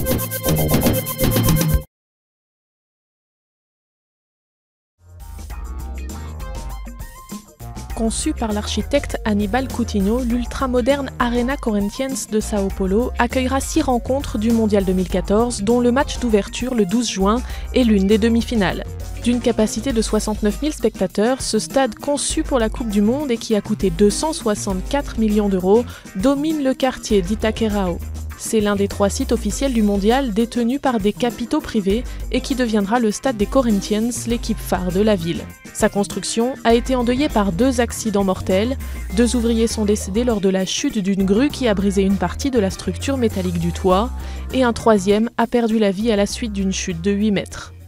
Conçu par l'architecte Aníbal Coutinho, l'ultramoderne Arena Corinthians de Sao Paulo accueillera 6 rencontres du Mondial 2014, dont le match d'ouverture le 12 juin est l'une des demi-finales. D'une capacité de 69 000 spectateurs, ce stade conçu pour la Coupe du Monde et qui a coûté 264 millions d'euros domine le quartier d'Itaquerão. C'est l'un des 3 sites officiels du mondial détenus par des capitaux privés et qui deviendra le stade des Corinthians, l'équipe phare de la ville. Sa construction a été endeuillée par 2 accidents mortels. 2 ouvriers sont décédés lors de la chute d'une grue qui a brisé une partie de la structure métallique du toit, et un 3e a perdu la vie à la suite d'une chute de 8 mètres.